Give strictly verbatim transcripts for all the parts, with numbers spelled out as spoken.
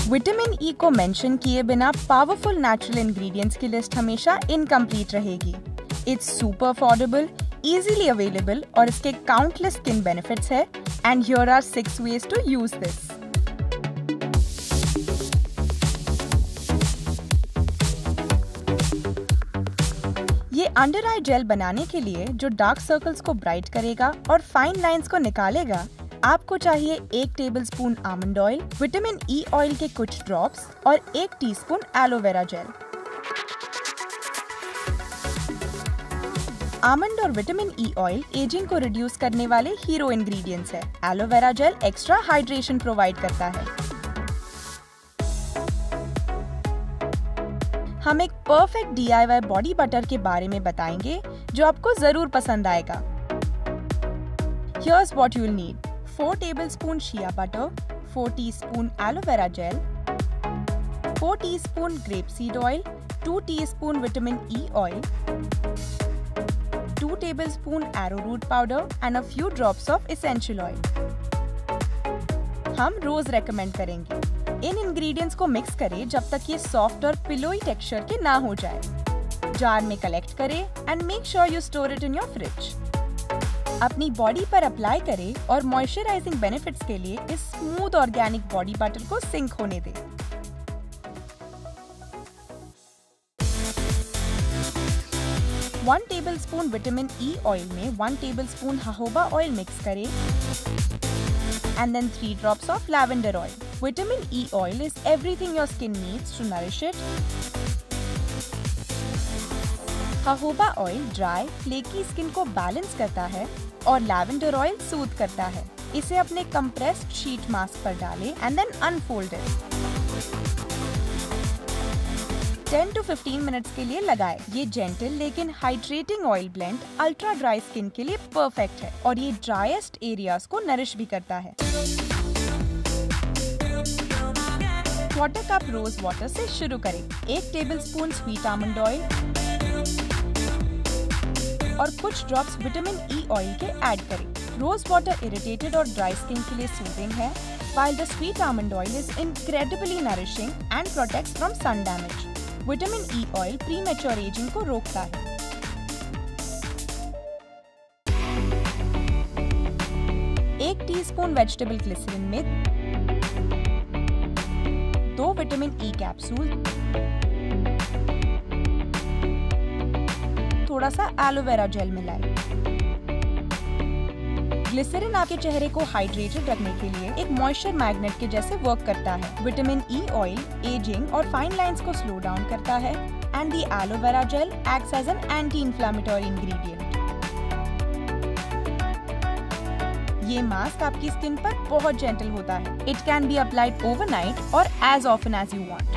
Vitamin E को mention किए बिना पावरफुल नेचुरल इंग्रेडिएंट्स की लिस्ट हमेशा इनकम्प्लीट रहेगी। It's super affordable, easily available और इसके काउंटलेस स्किन बेनिफिट्स है। And here are six ways to use this. ये अंडर आई जेल बनाने के लिए जो डार्क सर्कल्स को ब्राइट करेगा और फाइन लाइंस को निकालेगा, आपको चाहिए एक tablespoon almond oil, vitamin E oil के कुछ ड्रॉप्स और एक टीस्पून एलोवेरा जेल। आमंड और विटामिन ई ऑयल एजिंग को रिड्यूस करने वाले हीरो इंग्रेडिएंट्स है। Aloe vera gel extra hydration provide करता है। हम एक perfect D I Y body butter के बारे में बताएंगे जो आपको जरूर पसंद आएगा। Here's what you'll need: four tablespoon shea butter, four teaspoon aloe vera gel, four teaspoon grapeseed oil, two teaspoon vitamin E oil, two tablespoon arrowroot powder and a few drops of essential oil. हम रोज recommend करेंगे। इन ingredients को mix करें जब तक ये soft और पिलोई texture के ना हो जाए। जार में कलेक्ट करें and make sure you store it in your fridge. अपनी बॉडी पर अप्लाई करें और मॉइस्चराइजिंग बेनिफिट्स के लिए इस स्मूथ ऑर्गेनिक बॉडी बटर को सिंक होने दें। One tablespoon vitamin E oil में one tablespoon jojoba oil mix करें and then three drops of lavender oil. Vitamin E oil is everything your skin needs to nourish it. Jojoba oil dry, flaky skin को balance करता है और lavender oil सूद करता है। इसे अपने compressed sheet mask पर डालें and then unfold it. Ten to fifteen minutes के लिए लगाएं। ये जेंटल लेकिन hydrating oil blend ultra dry skin के लिए परफेक्ट है और ये ड्राइएस्ट एरियाज को नरिश भी करता है। क्वार्टर कप रोज वाटर से शुरू करें। एक टेबलस्पून स्वीट आमंड ऑयल और कुछ ड्रॉप्स विटामिन ई ऑयल के ऐड करें। रोज वाटर इरिटेटेड और ड्राई स्किन के लिए सूदिंग है, while the sweet almond oil is incredibly nourishing and protects from sun damage. Vitamin E oil premature ageing को रोकता है। एक टीस्पून वेजिटेबल ग्लिसरीन में दो विटामिन ई कैप्सूल, थोड़ा सा एलोवेरा जेल मिलाएं। ग्लिसरीन आपके चेहरे को हाइड्रेटेड रखने के लिए एक मॉइस्चर मैग्नेट के जैसे वर्क करता है। विटामिन ई ऑयल एजिंग और फाइन लाइंस को स्लो डाउन करता है and the aloe vera gel acts as an anti inflammatory ingredient. ये मास्क आपकी स्किन पर बहुत जेंटल होता है। It can be applied overnight और as often as you want.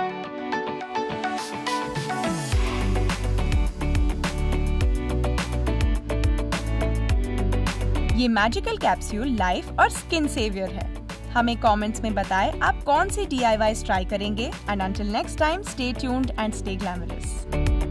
ये मैजिकल कैप्सूल लाइफ और स्किन सेवियर है। हमें कमेंट्स में बताएं आप कौन सी डी आई वाई ट्राई करेंगे। And until next time, stay tuned and stay glamorous.